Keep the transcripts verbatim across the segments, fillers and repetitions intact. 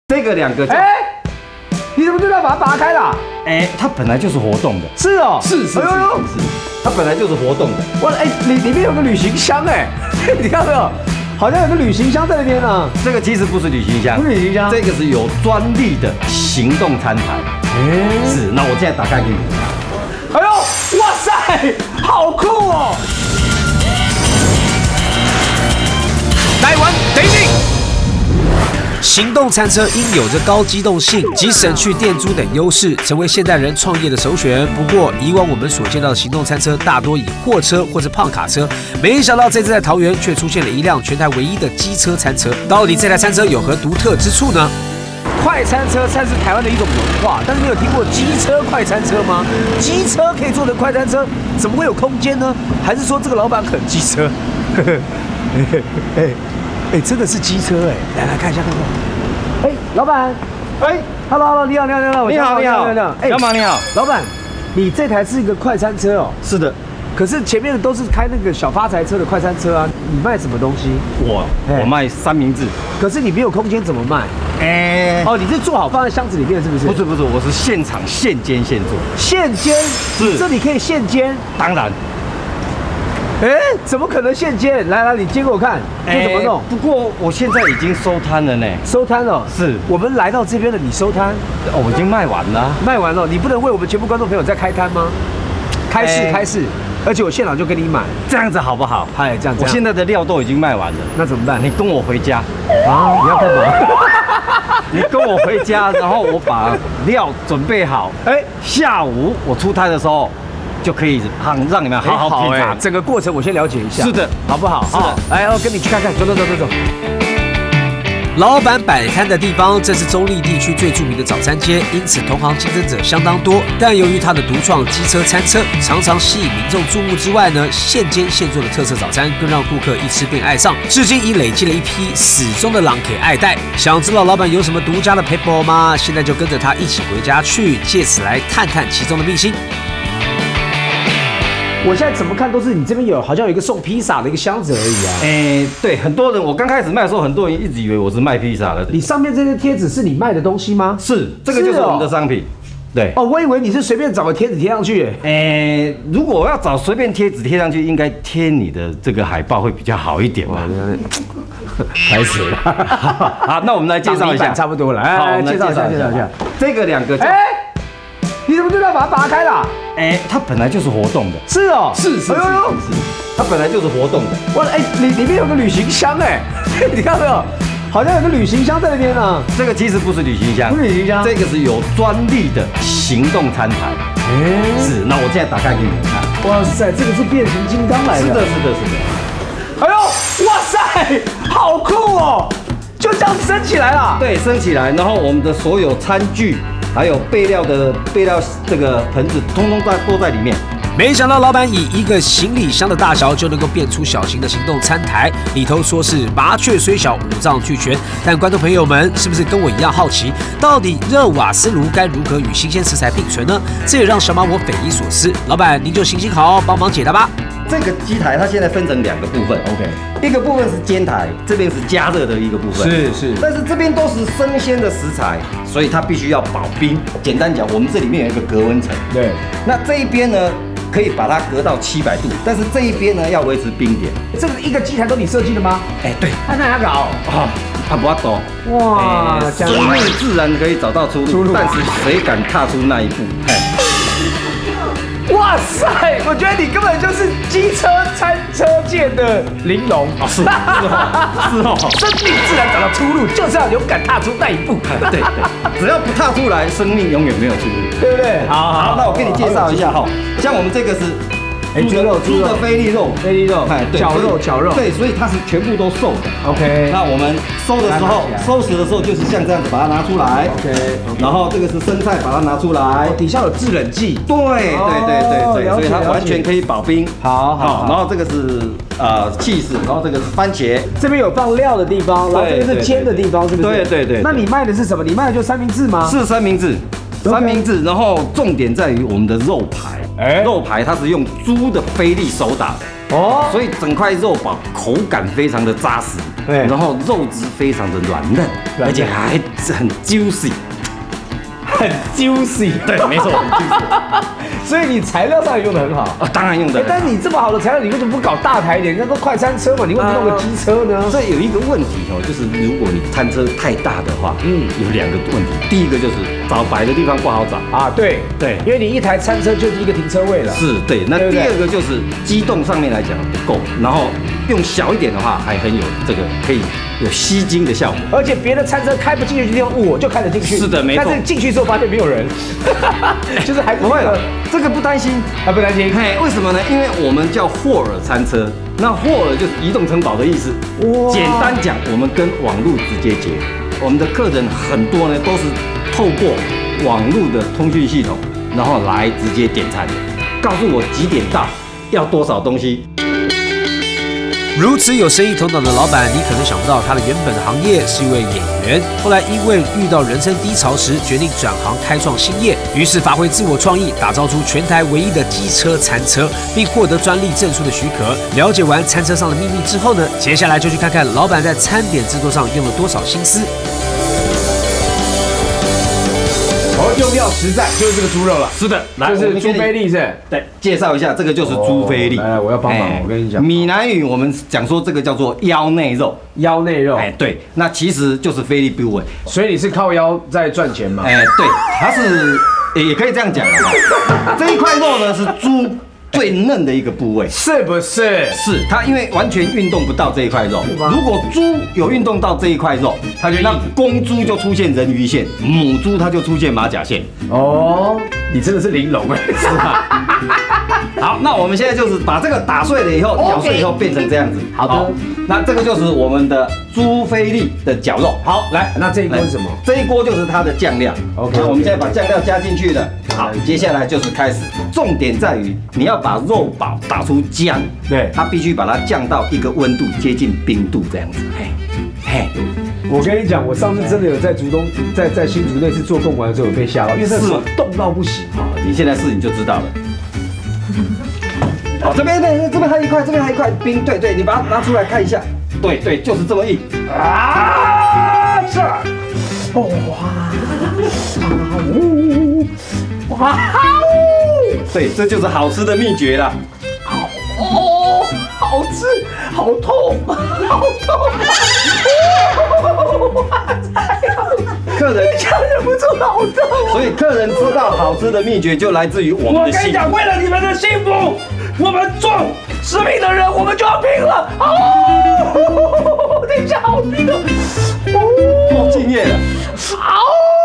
这个两个， 哎，你怎么就要把它拔开了？ 哎，它本来就是活动的， 是哦， 是是是是，它本来就是活动的。 哇，哎，里里面有个旅行箱哎，你看到没有？好像有个旅行箱在那边呢。 这个其实不是旅行箱， 不是旅行箱， 这个是有专利的行动餐台。哎，是，那我现在打开给你看。 哎呦，哇塞，好酷哦！ 台湾第一名。行动餐车因有着高机动性及省去电租等优势，成为现代人创业的首选。不过，以往我们所见到的行动餐车大多以货车或者胖卡车，没想到这次在桃园却出现了一辆全台唯一的机车餐车。到底这台餐车有何独特之处呢？ 快餐车算是台湾的一种文化，但是你有听过机车快餐车吗？机车可以做成快餐车，怎么会有空间呢？还是说这个老板很机车？哎哎，真的是机车哎！来来看一下看看。哎，老板，哎 ，Hello Hello， 你好你好你好， 你好你好你好， 哎，小马你好， 老板，你这台是一个快餐车哦？ 是的。 可是前面的都是开那个小发财车的快餐车啊，你卖什么东西？ 我我卖三明治。 可是你没有空间怎么卖？ 哎， 哦，你是做好放在箱子里面是不是？ 不是不是，我是现场现煎现做。 现煎？ 是， 这里可以现煎？ 当然。 哎，怎么可能现煎？来来，你煎给我看，这怎么弄？ 不过我现在已经收摊了呢。 收摊了？是。我们来到这边了，你收摊？ 哦，我已经卖完了。 卖完了，你不能为我们全部观众朋友再开摊吗？开市开市。而且我现场就跟你买， 这样子好不好？ 哎，这样子。 我现在的料都已经卖完了， 那怎么办？ 你跟我回家啊？你要干嘛？ 你跟我回家，然后我把料准备好，哎，下午我出摊的时候就可以让让你们好好品尝。 整个过程我先了解一下， 是的， 好不好？ 是的。 来，我跟你去看看，走走走走走。 老板摆摊的地方，这是中立地区最著名的早餐街，因此同行竞争者相当多。但由于他的独创机车餐车，常常吸引民众注目之外呢，现煎现做的特色早餐更让顾客一吃便爱上，至今已累积了一批死忠的狼给爱戴。想知道老板有什么独家的 paper 吗？现在就跟着他一起回家去，借此来探探其中的秘辛。 我现在怎么看都是你这边有好像有一个送披萨的一个箱子而已啊。 哎，对，很多人我刚开始卖的时候，很多人一直以为我是卖披萨的。 你上面这些贴纸是你卖的东西吗？ 是，这个就是我们的商品。对。 哦，我以为你是随便找个贴纸贴上去。 哎，如果我要找随便贴纸贴上去，应该贴你的这个海报会比较好一点吧。 开始了。 好，那我们来介绍一下， 差不多了。来，介绍一下，介绍一下。 这个两个。 哎。你怎么就要把它拔开了？ 哎，它本来就是活动的。 是哦， 是是是是，它本来就是活动的。 哇，哎，里里面有个旅行箱哎，你看到没有？好像有个旅行箱在那边呢。 这个其实不是旅行箱， 不是旅行箱， 这个是有专利的行动餐台。哎，是，那我现在打开给你们看。 哇塞，这个是变形金刚来的。 是的，是的，是的。 哎呦，哇塞，好酷哦！就这样升起来了。 对，升起来，然后我们的所有餐具。还有备料的备料这个盆子，通通在都在里面。 没想到老板以一个行李箱的大小就能够变出小型的行动餐台，里头说是麻雀虽小五脏俱全。但观众朋友们是不是跟我一样好奇，到底热瓦斯炉该如何与新鲜食材并存呢？这也让小马我匪夷所思。老板您就行行好，帮忙解答吧。 这个机台它现在分成两个部分 ，OK， 一个部分是煎台，这边是加热的一个部分， 是是， 但是这边都是生鲜的食材，所以它必须要保冰。简单讲，我们这里面有一个隔温层， 对， 那这一边呢可以把它隔到七百度，但是这一边呢要维持冰点。 这个一个机台都你设计的吗？ 哎，对， 那那要搞啊，它不要抖， 哇， 生命自然可以找到出路，但是谁敢踏出那一步？哎。 哇塞！我觉得你根本就是机车餐车界的玲珑啊！是是哦，是哦， 生命自然找到出路，就是要勇敢踏出那一步。 对对，只要不踏出来，生命永远没有出路， 对不对？ 好好，那我给你介绍一下哈，像我们这个是。猪的肉，猪的菲力肉， 菲力肉，哎，绞肉，绞肉， 对，所以它是全部都瘦的。 OK， 那我们收的时候，收拾的时候就是像这样子把它拿出来。OK， 然后这个是生菜，把它拿出来， 底下有制冷剂。 对对对对对，所以它完全可以保冰。 好好， 然后这个是呃 cheese， 然后这个是番茄， 这边有放料的地方，然后这个是煎的地方，是不是？ 对对对。 那你卖的是什么？你卖的就三明治吗？ 是三明治。 三明治，然后重点在于我们的肉排， 哎肉排它是用猪的菲力手打的， 哦， 所以整块肉堡口感非常的扎实， 对然后肉质非常的软嫩， 软嫩而且还很 juicy， 很 juicy， 对，没错，很 juicy， 所以你材料上也用的很好。 啊，当然用的哎，。但是你这么好的材料，你为什么不搞大台一点？人家都快餐车嘛，你为什么弄个机车呢？ 这有一个问题哦，就是如果你餐车太大的话， 嗯嗯，有两个问题。第一个就是找摆的地方不好找， 啊，对对因为你一台餐车就是一个停车位了。 是对。那对不对第二个就是机动上面来讲不够，然后用小一点的话，还很有这个可以有吸睛的效果。 而且别的餐车开不进去的地方，我就开得进去。 是的没错但是进去之后发现没有人，就是还不会了，这个不担心。 还不担心。 嘿，为什么呢？因为我们叫霍尔餐车，那霍尔就是移动城堡的意思。 哇简单讲，我们跟网络直接接。我们的客人很多呢，都是透过网络的通讯系统，然后来直接点餐，告诉我几点到，要多少东西。 如此有生意头脑的老板，你可能想不到他的原本的行业是一位演员，后来因为遇到人生低潮时，决定转行开创新业，于是发挥自我创意，打造出全台唯一的机车餐车，并获得专利证书的许可。了解完餐车上的秘密之后呢，接下来就去看看老板在餐点制作上用了多少心思。 哦，用料实在，就是这个猪肉了。 是的，来， 就是猪我们先菲力是。 对，介绍一下，这个就是猪菲力。 哦来来我要帮忙哎我跟你讲闽南语我们讲说这个叫做腰内肉。 腰内肉， 哎，对，那其实就是菲力部位。 所以你是靠腰在赚钱嘛？ 哎，对，它是也也可以这样讲啊。这一块肉呢是猪最嫩的一个部位。 是不是？ 是它，因为完全运动不到这一块肉。如果猪有运动到这一块肉， 它就硬那公猪就出现人鱼线，母猪它就出现马甲线。 哦，你真的是玲珑哎。 是吧？好，那我们现在就是把这个打碎了以后，搅碎以后变成这样子。 好的那这个就是我们的猪菲力的绞肉。好，来， 那这一锅是什么？ 这一锅就是它的酱料。 OK， 那我们现在把酱料加进去了。好，接下来就是开始，重点在于你要把肉堡打出浆。 对它必须把它降到一个温度接近冰度这样子。嘿，嘿， 我跟你讲，我上次真的有在竹东，在在新竹那次做贡丸的时候有被吓到，因为那手冻到不行。 好，你现在试你就知道了。好，这边对，这边还有一块，这边还有一块冰，对对，你把它拿出来看一下，对对，就是这么硬啊！这，哦哇，哇，对，这就是好吃的秘诀啦。 哦，好吃，好痛，好痛！ 客人忍不住好痛。 所以客人知道好吃的秘诀就来自于我们的幸福。 我跟你讲，为了你们的幸福，我们做食品的人，我们就要拼了。哦，等一下，好拼哦！ 够敬业了。 好。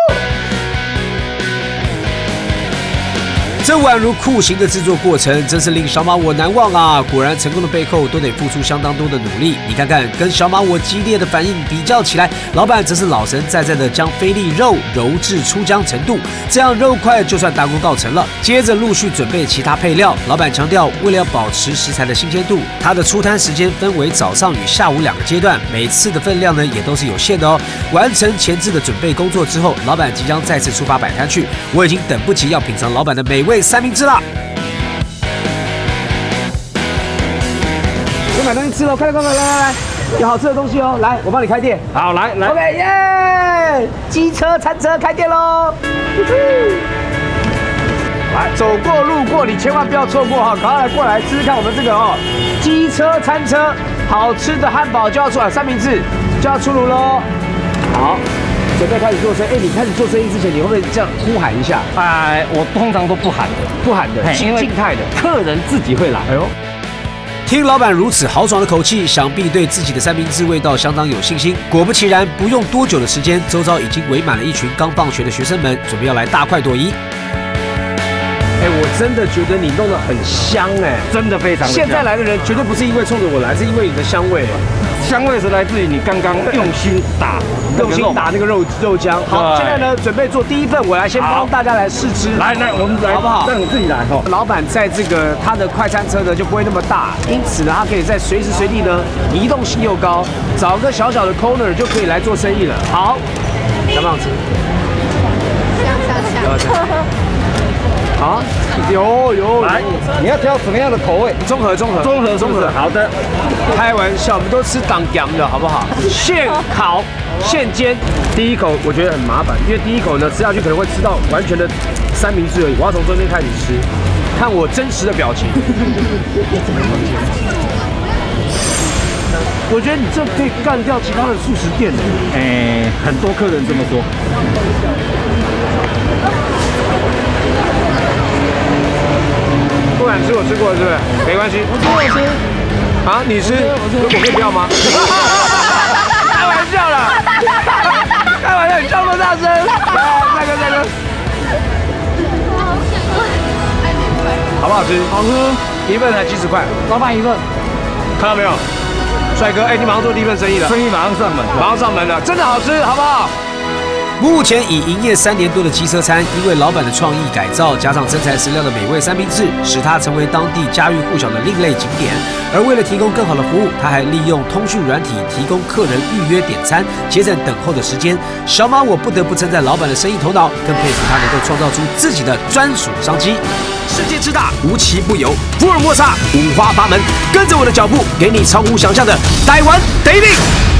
这宛如酷刑的制作过程，真是令小马我难忘啊！果然成功的背后都得付出相当多的努力。你看看，跟小马我激烈的反应比较起来，老板则是老神在在的将菲力肉揉至出浆程度，这样肉块就算大功告成了。接着陆续准备其他配料。老板强调，为了要保持食材的新鲜度，他的出摊时间分为早上与下午两个阶段，每次的分量呢也都是有限的哦。完成前置的准备工作之后，老板即将再次出发摆摊去。我已经等不及要品尝老板的美味三明治啦！ 有买东西吃了，快来快来来来来，有好吃的东西哦！来，我帮你开店。 好，来来 OK， 耶！机车餐车开店喽！来，走过路过，你千万不要错过哈！赶快来过来吃吃看我们这个哦，机车餐车，好吃的汉堡就要出来，三明治就要出炉喽！好。准备开始做生意，哎，你开始做生意之前，你会不会这样呼喊一下？ 哎，我通常都不喊的， 不喊的， 因为静态的， 客人自己会来。 哎呦， 听老板如此豪爽的口气，想必对自己的三明治味道相当有信心。果不其然，不用多久的时间，周遭已经围满了一群刚放学的学生们，准备要来大快朵颐。 哎，我真的觉得你弄得很香哎， 真的非常的香。 现在来的人绝对不是因为冲着我来，是因为你的香味。 香味是来自于你刚刚用心打， 用心打那个肉肉浆。好，现在呢准备做第一份，我来先帮大家来试吃。 来来，我们来好不好？ 让你自己来哦。 老板在这个他的快餐车呢就不会那么大，因此呢他可以在随时随地呢移动性又高，找个小小的 corner 就可以来做生意了。好，想不想吃？ 像像像。 花生。好，有有来，你要挑什么样的口味？ 综合综合综合综合，好的。 开玩笑，我们都吃当姜的好不好？现烤现煎，第一口我觉得很麻烦，因为第一口呢吃下去可能会吃到完全的三明治而已，我要从中间开始吃，看我真实的表情。我觉得你这可以干掉其他的素食店的。 哎，很多客人这么说。 不敢吃，我吃过了，是不是？没关系。 我吃，我吃。 啊，你吃？我可以不要吗？开玩笑啦！开玩笑，你笑那么大声！来，再哥，再哥。好不好吃？ 好吃。 一份才七十块， 老板一份。 看到没有？帅哥，哎，你马上做第一份生意了。 生意马上上门， 马上上门了，真的好吃，好不好？ 目前已营业三年多的机车餐，因为老板的创意改造，加上真材实料的美味三明治，使它成为当地家喻户晓的另类景点。而为了提供更好的服务，他还利用通讯软体提供客人预约点餐，节省等候的时间。小马，我不得不称赞老板的生意头脑，更佩服他能够创造出自己的专属商机。世界之大，无奇不有，福尔摩沙五花八门，跟着我的脚步，给你超乎想象的台湾 dating。